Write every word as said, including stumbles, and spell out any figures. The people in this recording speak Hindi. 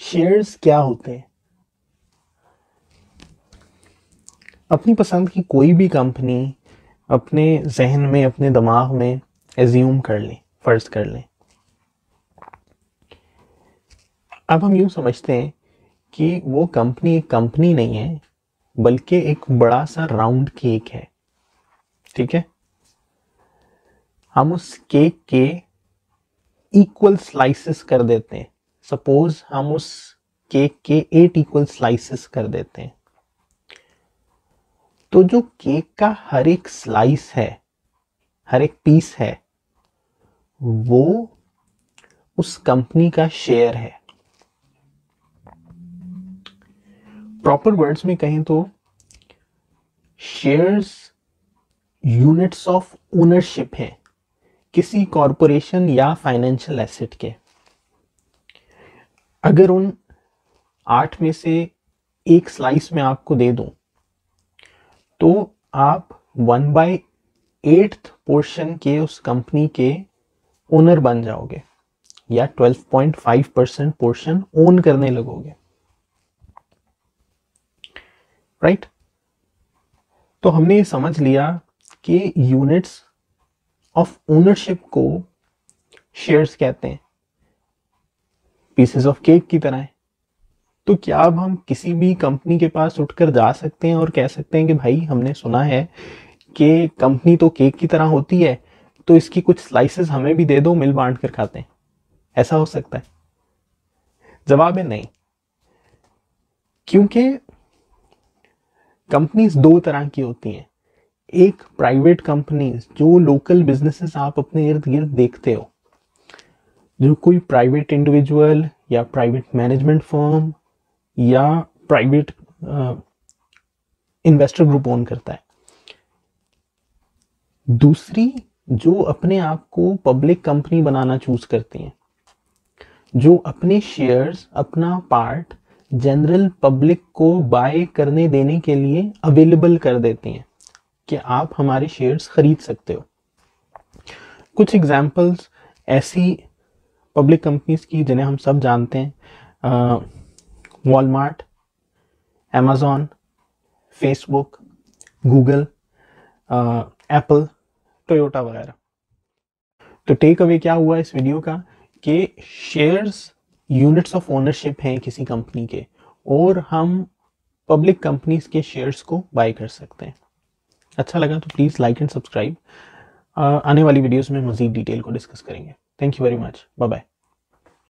शेयर्स क्या होते हैं? अपनी पसंद की कोई भी कंपनी अपने जहन में, अपने दिमाग में एज्यूम कर लें, फर्ज कर लें। अब हम यूं समझते हैं कि वो कंपनी एक कंपनी नहीं है, बल्कि एक बड़ा सा राउंड केक है। ठीक है, हम उस केक के इक्वल स्लाइसेस कर देते हैं। सपोज हम उस केक के एट इक्वल स्लाइसेस कर देते हैं, तो जो केक का हर एक स्लाइस है, हर एक पीस है, वो उस कंपनी का शेयर है। प्रॉपर वर्ड्स में कहें तो शेयर्स यूनिट्स ऑफ ओनरशिप हैं किसी कॉरपोरेशन या फाइनेंशियल एसेट के। अगर उन आठ में से एक स्लाइस में आपको दे दूं, तो आप वन बाय एट्थ पोर्शन के उस कंपनी के ओनर बन जाओगे या twelve point five percent portion own करने लगोगे। राइट? तो हमने ये समझ लिया कि यूनिट्स ऑफ ओनरशिप को शेयर्स कहते हैं, पीसेस ऑफ केक की तरह है। तो क्या अब हम किसी भी कंपनी के पास उठकर जा सकते हैं और कह सकते हैं कि भाई हमने सुना है कि कंपनी तो केक की तरह होती है, तो इसकी कुछ स्लाइसेस हमें भी दे दो, मिल बांट कर खाते हैं? ऐसा हो सकता है? जवाब है नहीं, क्योंकि कंपनीज दो तरह की होती हैं। एक प्राइवेट कंपनीज, जो लोकल बिजनेसेस आप अपने इर्द गिर्द देखते हो, जो कोई प्राइवेट इंडिविजुअल या प्राइवेट मैनेजमेंट फर्म या प्राइवेट इन्वेस्टर ग्रुप ओन करता है। दूसरी, जो अपने आप को पब्लिक कंपनी बनाना चूज करती हैं, जो अपने शेयर्स, अपना पार्ट जनरल पब्लिक को बाय करने देने के लिए अवेलेबल कर देती हैं कि आप हमारे शेयर्स खरीद सकते हो। कुछ एग्जांपल्स ऐसी पब्लिक कंपनीज की जिन्हें हम सब जानते हैं, Walmart, Amazon, Facebook, Google, Apple, Toyota वगैरह। तो टेक अवे क्या हुआ इस वीडियो का कि शेयर्स यूनिट्स ऑफ ओनरशिप हैं किसी कंपनी के, और हम पब्लिक कंपनीज के शेयर्स को बाय कर सकते हैं। अच्छा लगा तो प्लीज़ लाइक एंड सब्सक्राइब। आने वाली वीडियोस में मज़ीद डिटेल को डिस्कस करेंगे। Thank you very much, bye bye.